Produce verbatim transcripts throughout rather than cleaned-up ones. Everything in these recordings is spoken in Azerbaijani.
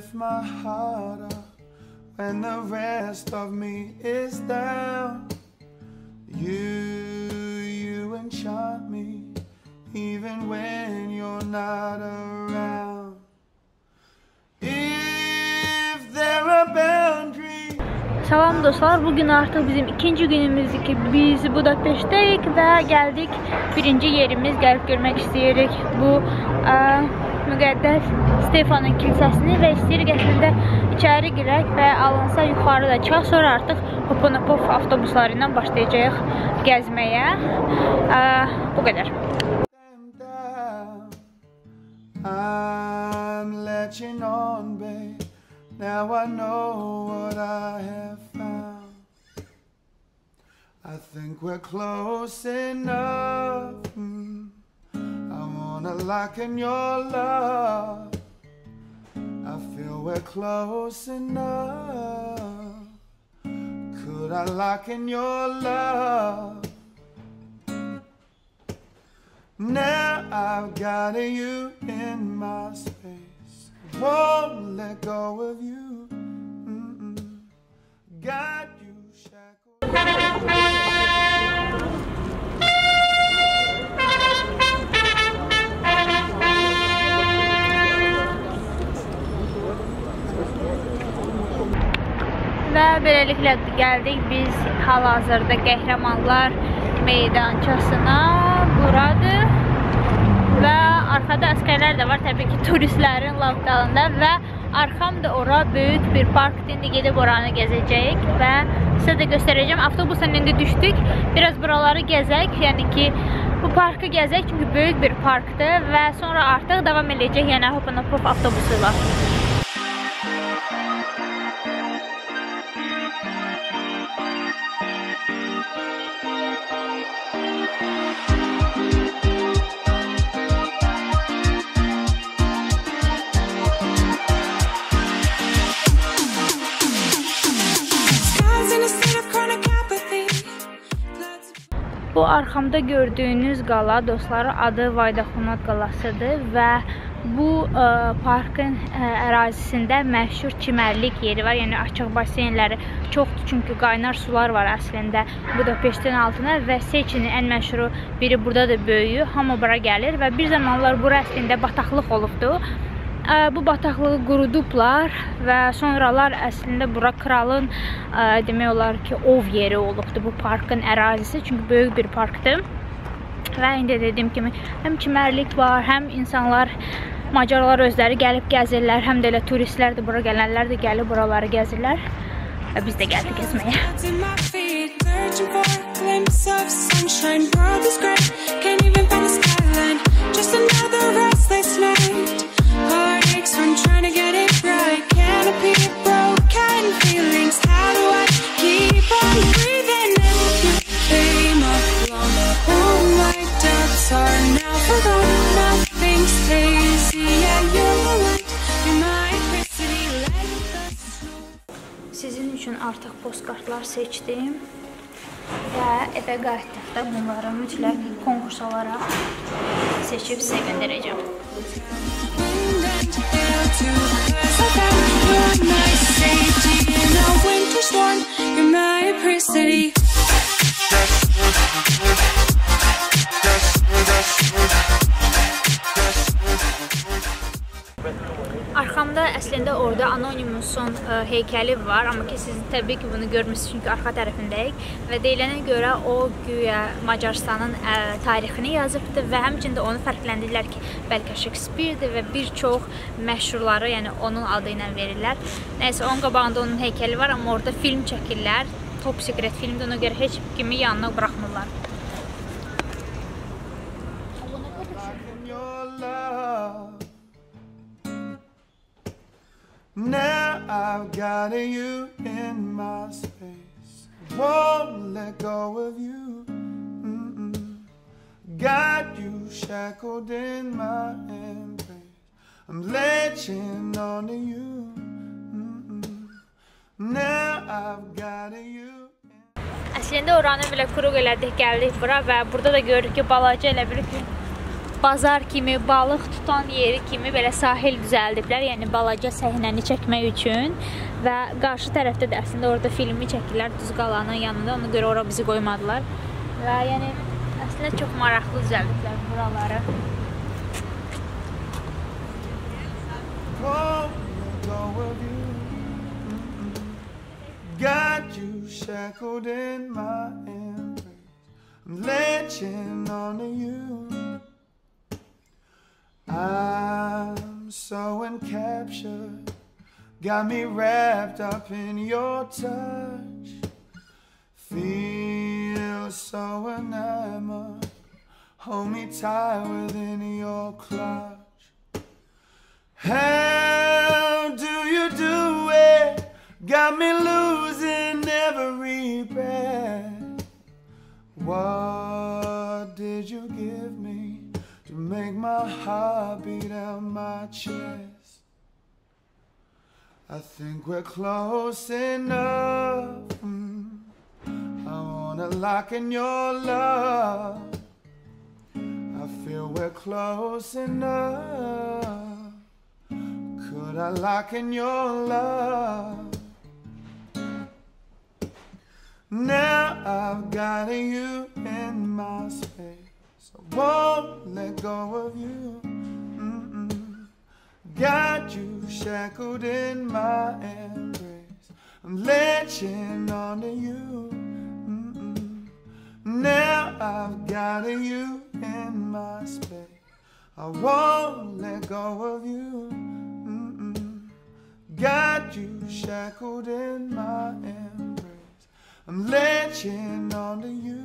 lift my heart up when the rest of me is down. You, you enchant me even when you're not around. If there are boundaries. Salam dostlar, bugün artıq bizim ikinci günümüzdür ki biz Budapeştəyik və gəldik birinci yerimiz, gəlib görmək istəyirik bu ə, müqəddəs Stefanın kilsəsini və istəyirik əslində içəri girək və alınsa yuxarıda çıxaq, sonra artıq Hoponopov avtobusları ilə başlayacağıq gəzməyə. Ə, bu qədər. I'm letting on, babe. Now I know what I have found. I think we're close enough. Mm. I wanna lock in your love. I feel we're close enough. Could I lock in your love? Now I've got you in my space. Won't let go of you. Mm-mm. Got you shackled. Və beləliklə gəldik biz hal-hazırda Qəhrəmanlar meydançasına. Buradır və arkada əskərlər də var, təbii ki turistlərin lavdalında və arxamda ora böyük bir parkdır. İndi gedib oranı gəzəcəyik və sizə də göstərəcəm. Avtobusdan indi düşdük, biraz buraları gəzək, yəni ki bu parkı gəzək, çünki böyük bir parkdır və sonra artıq davam edəcək, yəni Hoponopov avtobusuyla. Bu arxamda gördüyünüz qala dostları adı Vaydaxunat qalasıdır və bu ə, parkın ə, ərazisində məşhur çimərlik yeri var, yəni açıq basenləri çoxdur, çünki qaynar sular var əslində Budapeştin altına və Seçinin ən məşhuru biri burada da böyüyü, hamı bura gəlir və bir zamanlar bura əslində bataqlıq olubdu. Bu bataqlığı qurudublar və sonralar əslində bura kralın ə, demək olar ki ov yeri olubdu bu parkın ərazisi, çünki böyük bir parkdır və indi dediyim kimi həm çimərlik var, həm insanlar, macarlar özləri gəlib gəzirlər, həm də elə turistlər də bura gələnlər də gəlib buraları gəzirlər və biz də gəldik gəzməyə. I'm trying to get it right. Canopy broken feelings. How do I keep on breathing in? Came along. All my doubts are now forgotten. Nothing stays. Yeah, you're the light. You're my electricity. Let the snow. Sizin üçün artıq postkartlar seçdim və evə qayıtdıqda bunları mütləq konkurs olaraq seçib sizə göndərəcəm. You're my safety in a winter storm. You're my pretty. Arxamda əslində orada Anonymusun ə, heykəli var, amma ki siz təbii ki bunu görmürsünüz, çünki arxa tərəfindəyik və deyilənə görə o güya Macarstanın ə, tarixini yazıbdır və həmçində onu fərqləndirlər ki, bəlkə Shakespeare-dir və bir çox məşhurları, yəni onun adı ilə verirlər. Nəysə, onun qabağında onun heykəli var, amma orada film çəkirlər, Top Secret filmdir, ona görə heç kimi yanına buraxmırlar. Now I've got you in my space. Won't let go of you. Mm-mm. Got you shackled in my embrace. I'm latching on to you. Mm-mm. Now I've got you. Əslində oranı belə kuruq elədik, gəldik bura və burada da görürük ki, balaca elə bir bazar kimi, balıq tutan yeri kimi belə sahil düzəldiblər, yəni balaca səhnəni çəkmək üçün və qarşı tərəfdə də əslində orada filmi çəkirlər Duz qalanın yanında, ona görə ora bizi qoymadılar və yəni əslində çox maraqlı düzəldiblər buraları. Got you shackled in my embrace, I'm latching onto you. I'm so encaptured, got me wrapped up in your touch. Feel so enamored, hold me tight within your clutch. How do you do it? Got me losing every breath. What did you give me to make my heart beat out my chest? I think we're close enough. mm. I wanna lock in your love. I feel we're close enough. Could I lock in your love? Now I've got you in my space, I won't let go of you. Mm-mm. Got you shackled in my embrace, I'm latching onto you. Mm-mm. Now I've got you in my space, I won't let go of you. Mm-mm. Got you shackled in my embrace, I'm latching onto you.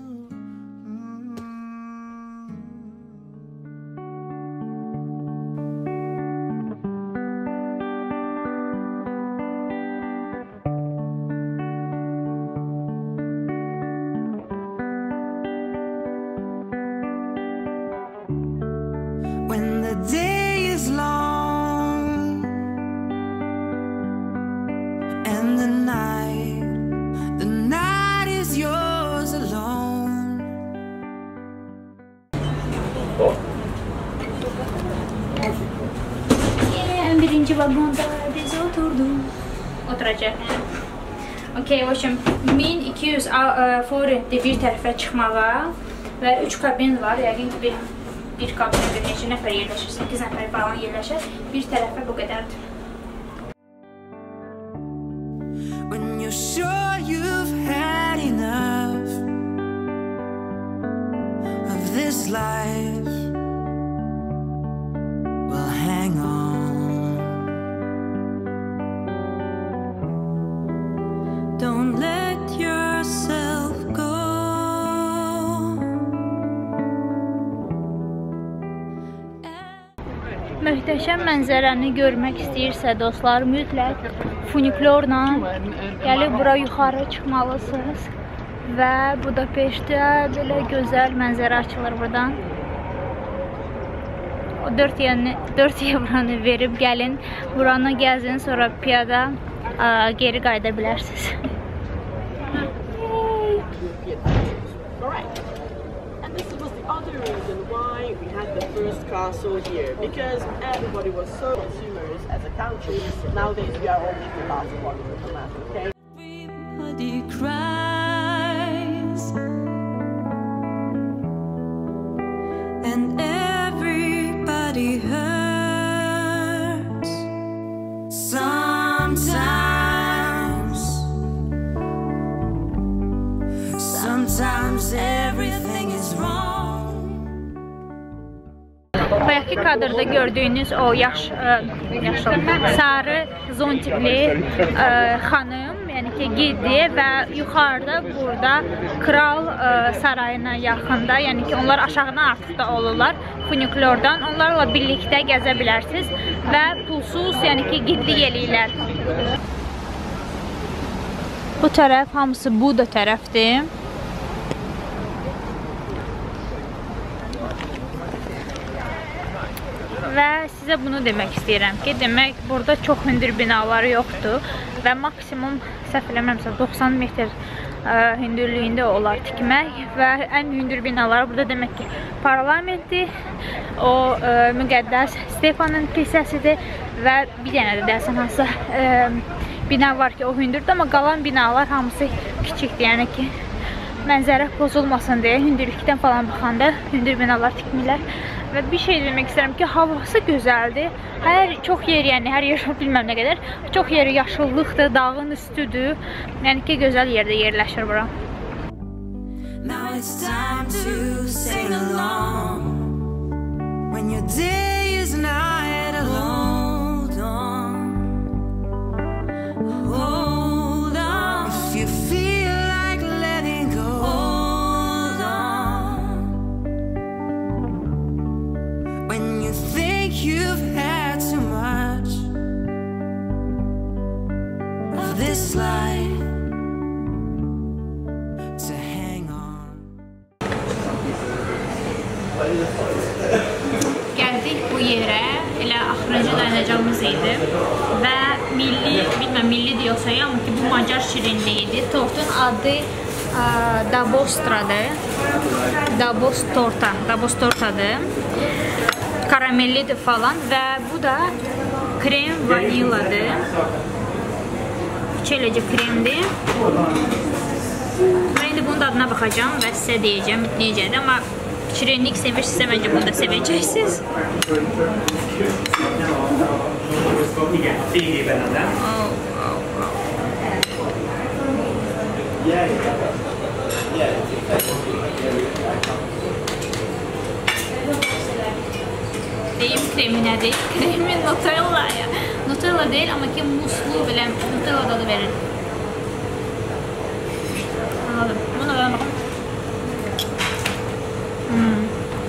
When the day is long and the night, the night is yours alone. En birinci vagonda biz oturduk. Oturacaq. Okey, o şimdi min iki yüz forintdir bir tərəfə çıxmağa və üç kabin var. Yəqin ki bir bir kabinə bir neçə nəfər yerləşir, səkkiz nəfər falan yerləşir. Bir tərəfə bu qədərdir. When you're sure you've had enough of this life, well, hang on. Don't let yourself go. Möhtəşəm mənzərəni görmək istəyirsə dostlar, mütləq funikulorla gəlib bura yuxarı çıxmalısınız və Budapeştdə belə gözəl mənzərə açılır buradan. O dörd evranı verib gəlin, buranı gəzin, sonra piyada geri qayıda bilərsiniz. Other reason why we had the first castle here, because everybody was so consumers as a country. Nowadays we are only the last one with the matter, okay? Everybody cries and everybody hurts. Sometimes, sometimes everything is wrong. Bayaqki kadrda gördüyünüz o yaş, yaşlı, sarı zontikli xanım, yəni ki gidi və yuxarıda burada kral sarayına yaxında, yəni ki onlar aşağıdan artıq da olurlar funikulordan, onlarla birlikdə gəzə bilərsiniz və pulsuz, yəni ki gidli eləyirlər. Bu tərəf hamısı Buda tərəfdir. Və sizə bunu demək istəyirəm ki, demək burada çox hündür binalar yoxdur və maksimum səhv eləmirəmsə doxsan metr hündürlüyündə olar tikmək və ən hündür binalar burada demək ki parlamentdir, o müqəddəs Stefanın kilsəsidir və bir dənə də dəsən hansısa bina var ki o hündürdür, amma qalan binalar hamısı kiçikdir, yəni ki mənzərə pozulmasın deyə hündürlükdən falan baxanda hündür binalar tikmirlər. Və bir şey demək istəyirəm ki, havası gözəldir. Hər çox yer, yəni hər yer bilməm nə qədər, çox yeri yaşıllıqdır, dağın üstüdür. Yəni ki, gözəl yerdə yerləşir bura. Now it's time to sail along when your day is night alone. Hold on if you feel like letting go. Hold on when you think you've had too much of this life to hang on. Gəldik bu yerə, elə axırıncı dayanacağımız idi və milli, bilməm milli deyilsə, amma ki bu macar şirinliyi idi. Tortun adı Dabostradır, Dabos torta, Dabos tortadır, karamellidir falan və bu da krem vaniladır, çeləcə kremdir. Mən indi bunun dadına baxacağım və sizə deyəcəm necədir, amma şirinlik sevirsinizsə məncə bunu da sevəcəksiniz. Deyim kremi nədir? Kremi Nutella ya. Nutella deyil, amma ki muslu belə Nutella dadı verir. Anladım. Buna da baxın. Hmm.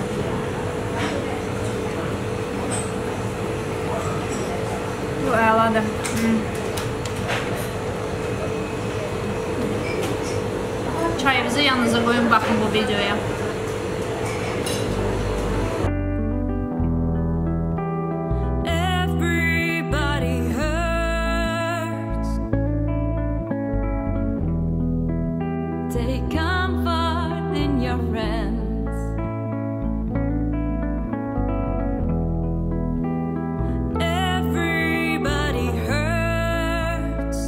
Bu əladır. Hmm. Çayınızı yanınıza qoyun, baxın bu videoya. Take comfort in your friends. Everybody hurts.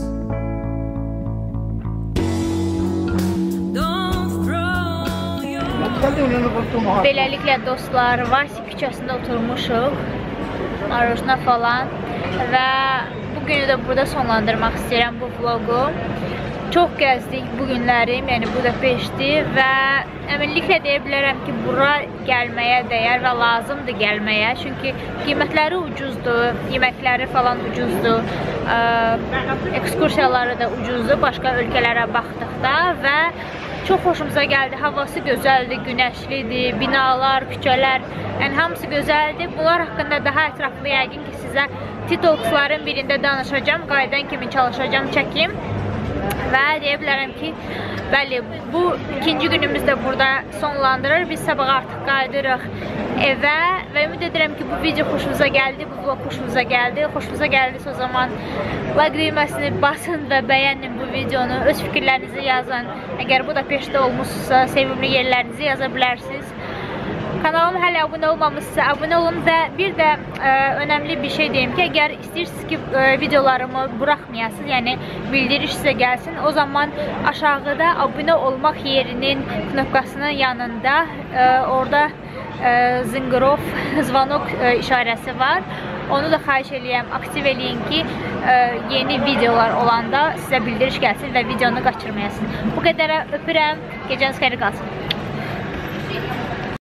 Don't throw your... Beləliklə dostlar, Vasi küçəsində oturmuşuq, Marojna falan və bugünü də burada sonlandırmaq istəyirəm bu vlogu. Çox gəzdik bu günlərim, yəni Budapeştdir və əminliklə deyə bilərəm ki, bura gəlməyə dəyər və lazımdır gəlməyə. Çünki qiymətləri ucuzdur, yeməkləri falan ucuzdur, ekskursiyaları da ucuzdur başqa ölkələrə baxdıqda və çox xoşumuza gəldi. Havası gözəldir, günəşlidir, binalar, küçələr, yəni hamısı gözəldir. Bunlar haqqında daha ətraflı yəqin ki, sizə TikToksların birində danışacağım, qaydan kimi çalışacağım, çəkim. Və deyə bilərəm ki, bəli, bu ikinci günümüzdə burada sonlandırır. Biz sabah artıq qaydırıq evə və ümid edirəm ki, bu video xoşunuza gəldi, bu vlog xoşunuza gəldi. Xoşunuza gəldisə o zaman like düyməsini basın və bəyənin bu videonu. Öz fikirlərinizi yazın. Əgər Budapeştdə olmuşsa, sevimli yerlərinizi yaza bilərsiniz. Kanalıma hələ abunə olmamışsa abunə olun və bir də ə, önəmli bir şey deyim ki, əgər istəyirsiniz ki, ə, videolarımı buraxmayasınız, yəni bildiriş sizə gəlsin, o zaman aşağıda abunə olmaq yerinin knopkasının yanında ə, orada ə, zınqırov, zvanok ə, işarəsi var. Onu da xahiş eləyəm, aktiv eləyin ki, ə, yeni videolar olanda sizə bildiriş gəlsin və videonu qaçırmayasın. Bu qədərə öpürəm, gecəniz xeyir qalsın.